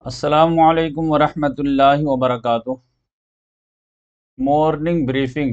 अस्सलामुअलैकुम वरहमतुल्लाहि वबरकातुह। Morning briefing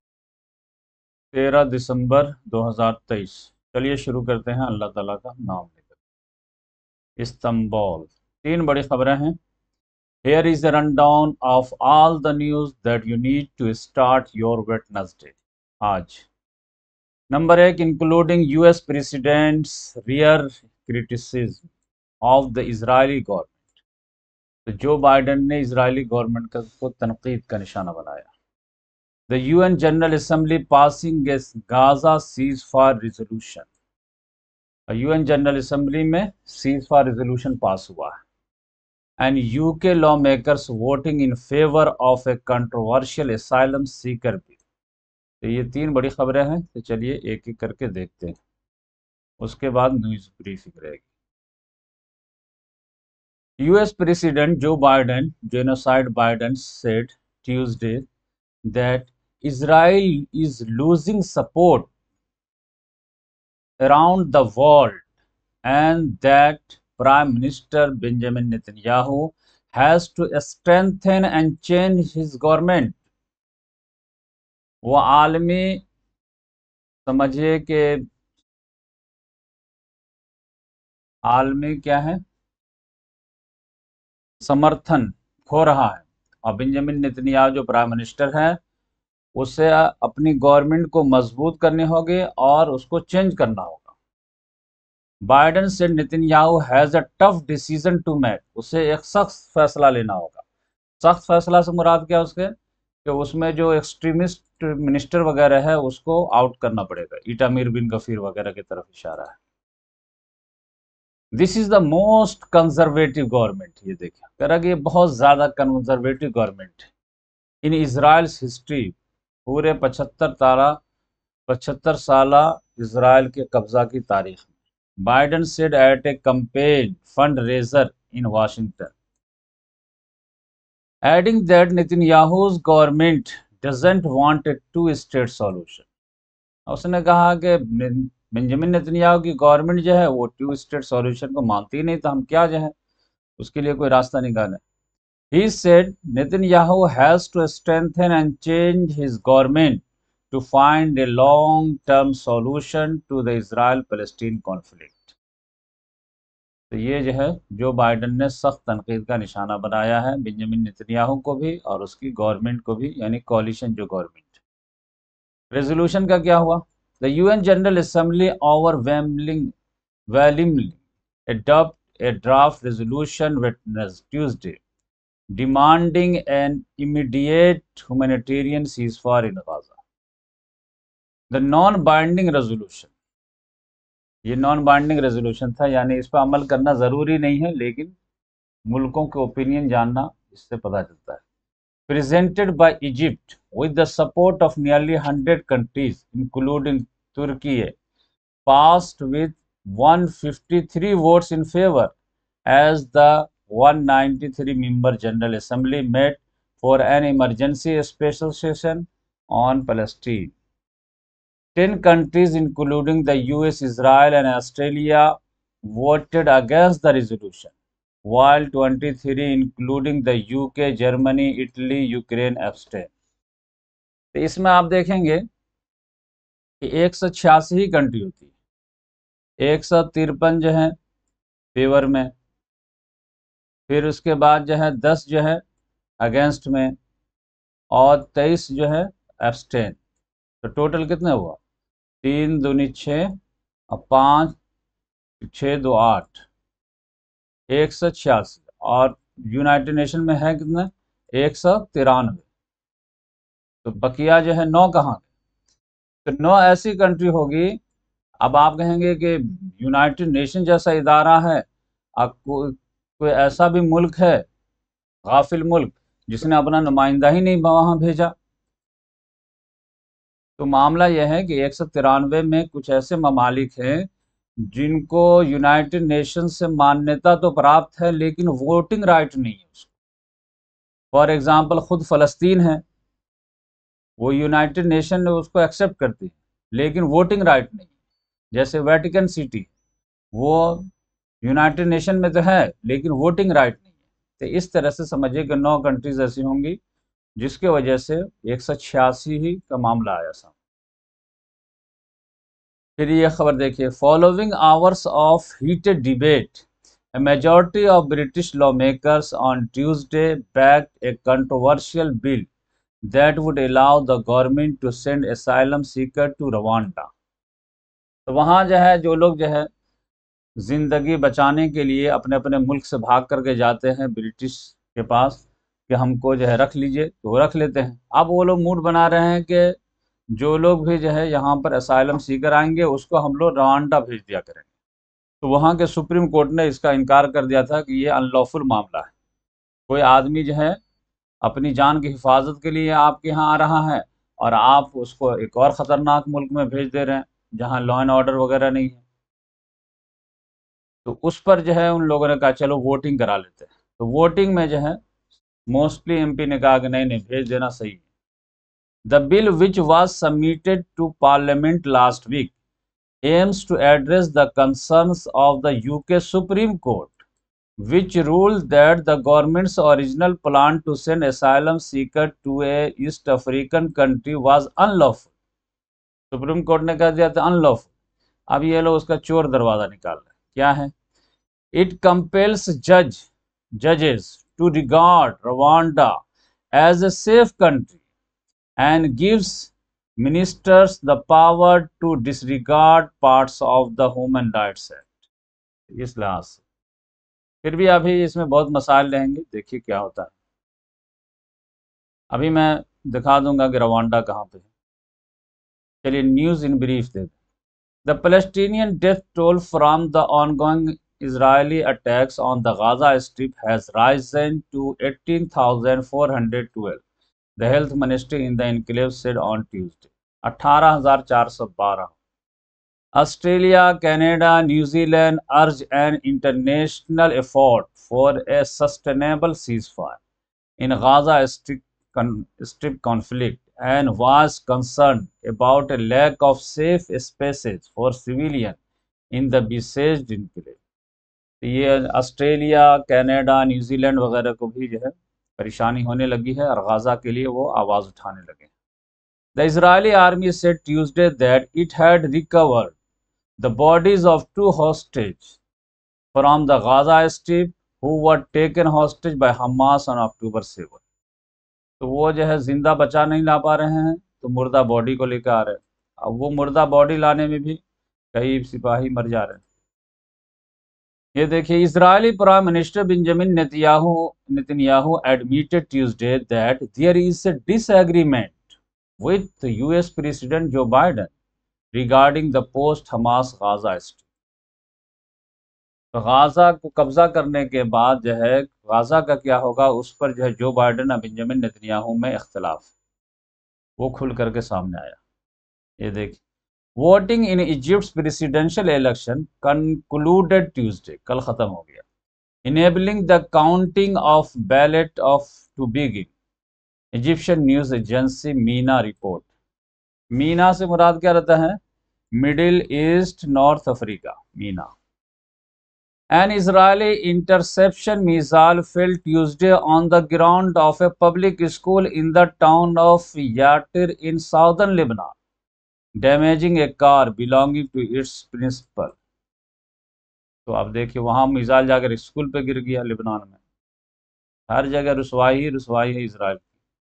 13 दिसंबर 2023। चलिए शुरू करते हैं अल्लाह ताला का नाम लेकर। इस्तांबुल, तीन बड़ी खबरें हैं। Here is a rundown of all the news that you need to start your Wednesday। आज नंबर एक, including US president's rare criticism of the Israeli government. तो जो बाइडेन ने इजरायली गवर्नमेंट को तनकीद का निशाना बनाया। The UN General Assembly passing a Gaza ceasefire resolution। UN general assembly में सीजफायर रेजोल्यूशन पास हुआ है। And UK lawmakers voting in favour of a controversial asylum seeker bill. तो ये तीन बड़ी खबरें हैं, तो चलिए एक एक करके देखते हैं, उसके बाद न्यूज ब्रीफिंग रहेगी। US president Joe Biden, genocide Biden said Tuesday that Israel is losing support around the world and that Prime Minister Benjamin Netanyahu has to strengthen and change his government। वो आलमी समझिए कि आलमी क्या है, समर्थन खो रहा है, और बेंजामिन नेतन्याहू जो प्राइम मिनिस्टर है उसे अपनी गवर्नमेंट को मजबूत करने होंगे और उसको चेंज करना होगा। बाइडेन से Netanyahu has a tough decision to make. उसे एक सख्त फैसला लेना होगा। सख्त फैसला से मुराद क्या उसके कि उसमें जो एक्सट्रीमिस्ट मिनिस्टर वगैरह है उसको आउट करना पड़ेगा। इटामिर बिन गफीर वगैरह की तरफ इशारा है। This is the most conservative government. ये देखिए कह रहा कि ये बहुत ज्यादा कंजर्वेटिव गवर्नमेंट है इन इजराइल्स हिस्ट्री। पूरे 75 साल इजराइल के कब्जा की तारीख में। Biden said at a campaign fundraiser in Washington, adding that Netanyahu's government doesn't want a two-state solution। उसने कहा कि बेंजामिन नेतन्याहू की गवर्नमेंट जो है वो टू स्टेट सॉल्यूशन को मानती ही नहीं, तो हम क्या जो है उसके लिए कोई रास्ता निकालें। He said Netanyahu has to strengthen and change his government to find a long-term solution to the Israel-Palestine conflict। तो ये जो है जो बाइडेन ने सख्त तनकीद का निशाना बनाया है बेंजामिन नेतन्याहू को भी और उसकी गवर्नमेंट को भी, यानी कॉलिशन जो गवर्नमेंट। रेजोल्यूशन का क्या हुआ? The UN general assembly overwhelmingly adopt a draft resolution witnessed Tuesday demanding an immediate humanitarian ceasefire in Gaza। The non-binding resolution, ये नॉन बाइंडिंग रेजोल्यूशन था, यानी इस पर अमल करना ज़रूरी नहीं है, लेकिन मुल्कों के ओपिनियन जानना इससे पता चलता है। Presented by Egypt with the support of nearly 100 countries including Turkey, passed with 153 votes in favor as the 193 member General Assembly met for an emergency special session on Palestine। 10 countries including the US, Israel and Australia voted against the resolution, while 23 including the UK, Germany, Italy, Ukraine abstained। तो इसमें आप देखेंगे कि 186 ही country होती है, 153 जो है favour में, फिर उसके बाद जो है 10 जो है अगेंस्ट में, और 23 जो है एब्सटेन। तो टोटल कितने हुआ? 3 दूनी 6 और 5 6 2 8, 186। और यूनाइटेड नेशन में है कितने? 193। तो बकिया जो है 9 कहाँ के? तो 9 ऐसी कंट्री होगी। अब आप कहेंगे कि यूनाइटेड नेशन जैसा इदारा है, कोई ऐसा भी मुल्क है, गाफिल मुल्क, जिसने अपना नुमाइंदा ही नहीं वहां भेजा। तो मामला यह है कि 193 में कुछ ऐसे ममालिक हैं जिनको यूनाइटेड नेशन से मान्यता तो प्राप्त है लेकिन वोटिंग राइट नहीं है उसको। फॉर एग्जांपल खुद फ़लस्तीन है, वो यूनाइटेड नेशन ने उसको एक्सेप्ट करती है लेकिन वोटिंग राइट नहीं है। जैसे वेटिकन सिटी, वो यूनाइटेड नेशन में तो है लेकिन वोटिंग राइट नहीं है। तो इस तरह से समझिए कि 9 कंट्रीज ऐसी होंगी जिसके वजह से 186 ही का मामला आया सामने। फिर ये खबर देखिए, following hours of heated debate a majority of British lawmakers on Tuesday backed a controversial bill that would allow the government to send asylum seekers to Rwanda। तो वहाँ जो है जो लोग जो है ज़िंदगी बचाने के लिए अपने अपने मुल्क से भाग करके जाते हैं ब्रिटिश के पास कि हमको जो है रख लीजिए, तो वो रख लेते हैं। अब वो लोग मूड बना रहे हैं कि जो लोग भी जो है यहाँ पर असाइलम सीकर आएंगे उसको हम लोग रवांडा भेज दिया करेंगे। तो वहाँ के सुप्रीम कोर्ट ने इसका इनकार कर दिया था कि ये अनलॉफुल मामला है। कोई आदमी जो है अपनी जान की हिफाजत के लिए आपके यहाँ आ रहा है और आप उसको एक और ख़तरनाक मुल्क में भेज दे रहे हैं जहाँ लॉ एंड ऑर्डर वगैरह नहीं है। तो उस पर जो है उन लोगों ने कहा चलो वोटिंग करा लेते हैं। तो वोटिंग में जो है मोस्टली एमपी ने कहा कि नहीं नहीं भेज देना सही है। The bill which was submitted to parliament last week aims to address the concerns of the UK Supreme Court, which ruled that the government's original plan to send asylum seekers to a East African country was unlawful। Supreme court ने कह दिया था unlawful. अब ये लोग उसका चोर दरवाजा निकाल रहे हैं। क्या है? It compels judges to regard Rwanda as a safe country and gives ministers the power to disregard parts of the Human Rights Act। इस लिहाज से फिर भी अभी इसमें बहुत मसाइल रहेंगे, देखिए क्या होता है। अभी मैं दिखा दूंगा कि रवांडा कहाँ पे है। चलिए न्यूज़ इन ब्रीफ दे दें। The Palestinian death toll from the ongoing Israeli attacks on the Gaza Strip has risen to 18,412, the health ministry in the enclave said on Tuesday। 18,412। Australia, Canada, New Zealand urge an international effort for a sustainable ceasefire in Gaza Strip conflict and was concerned about a lack of safe spaces for civilians in the besieged enclave। ये Australia, Canada, New Zealand वगैरह को भी जो है परेशानी होने लगी है और गाजा के लिए वो आवाज़ उठाने लगे। The Israeli army said Tuesday that it had recovered the bodies of 2 hostages from the Gaza Strip who were taken hostage by Hamas on October 7। तो वो जो है जिंदा बचा नहीं ला पा रहे हैं तो मुर्दा बॉडी को लेकर आ रहे हैं। अब वो मुर्दा बॉडी लाने में भी कई सिपाही मर जा रहे हैं। ये देखिए, Israeli prime minister Benjamin Netanyahu admitted Tuesday that there is a disagreement with US president Joe Biden regarding the post Hamas Gaza strip. तो गाजा को कब्जा करने के बाद जो है गाजा का क्या होगा उस पर जो है जो बाइडेन और बेंजामिन नेतन्याहू में इख्तलाफ वो खुल करके सामने आया। ये देखिए, voting in Egypt presidential election concluded Tuesday, कल खत्म हो गया, enabling the counting of ballot of to begin. Egyptian news agency MENA report. MENA से मुराद क्या रहता है? Middle East North Africa, MENA. An Israeli interception missile fell Tuesday on the ground of a public school in the town of Yatir in southern Lebanon, damaging a car belonging to its principal। तो आप देखिए वहां missile जाकर school पे गिर गया Lebanon में। हर जगह रुसवाई ही रुसवाई है इसराइल की।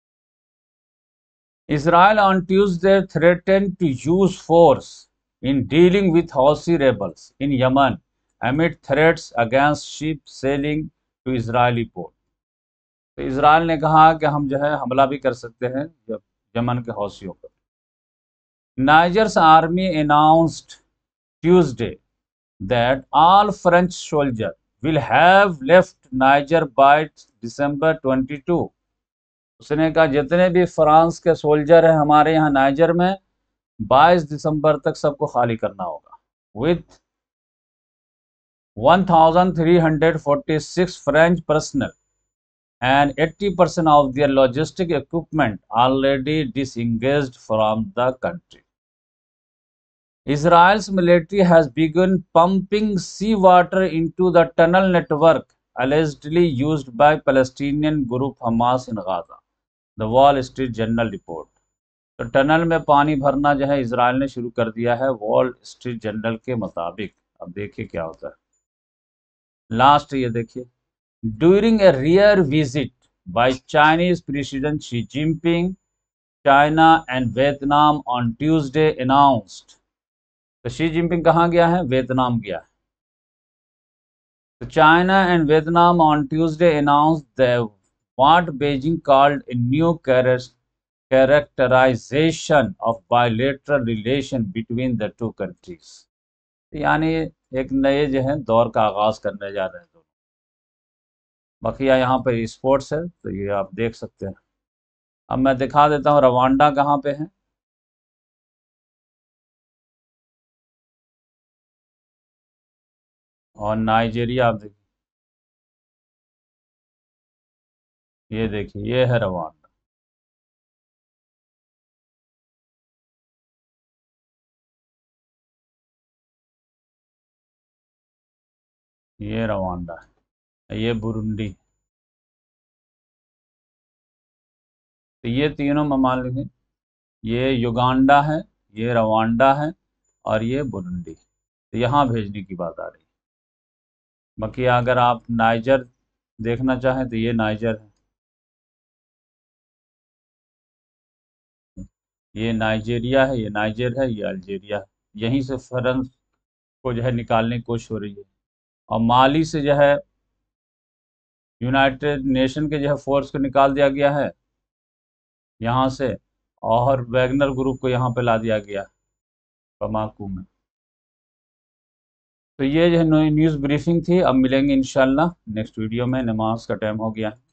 Israel on Tuesday threatened to use force in dealing with Houthi rebels in Yemen amid threats against ship sailing to Israeli port। तो इसराइल ने कहा कि हम जो है हमला भी कर सकते हैं जब यमन के हौसियों पर। Niger's army announced Tuesday that all French soldiers will have left Niger by December 22। उसने कहा जितने भी फ्रांस के सोल्जर हैं हमारे यहाँ नाइजर में 22 दिसंबर तक सबको खाली करना होगा। With 1346 French personnel and 80% of their logistic equipment already disengaged from the country। Israel's military has begun pumping seawater into the tunnel network allegedly used by Palestinian group Hamas in Gaza. The Wall Street Journal report. तो tunnel में पानी भरना जो है Israel ने शुरू कर दिया है वॉल स्ट्रीट जर्नल के मुताबिक। अब देखिए क्या होता है लास्ट, ये देखिए। During a rare visit by Chinese president Xi Jinping China and Vietnam on Tuesday announced. तो शी जिनपिंग कहाँ गया है? वियतनाम गया है। तो China and Vietnam on Tuesday announced the what Beijing called a new characterization of bilateral relation between the two countries। यानी एक नए जो है दौर का आगाज करने जा रहे हैं दोनों। बकिया यहाँ पे स्पोर्ट्स है तो ये आप देख सकते हैं। अब मैं दिखा देता हूँ रवांडा कहाँ पे है। और नाइजीरिया आप देखिए, ये देखिए ये है रवांडा। ये रवांडा है, ये बुरुंडी। तो ये तीनों ममालिक, ये युगांडा है, ये रवांडा है और ये बुरुंडी। तो यहाँ भेजने की बात आ रही है। बाकी अगर आप नाइजर देखना चाहें तो ये नाइजर है, ये नाइजेरिया है, ये नाइजर है, ये अल्जीरिया है। यहीं से फ्रांस को जो है निकालने की कोशिश हो रही है। और माली से जो है यूनाइटेड नेशन के जो है फोर्स को निकाल दिया गया है यहाँ से, और वैगनर ग्रुप को यहाँ पे ला दिया गया बमाकू में। तो ये जो है न्यूज़ ब्रीफिंग थी। अब मिलेंगे इंशाल्लाह नेक्स्ट वीडियो में। नमाज का टाइम हो गया।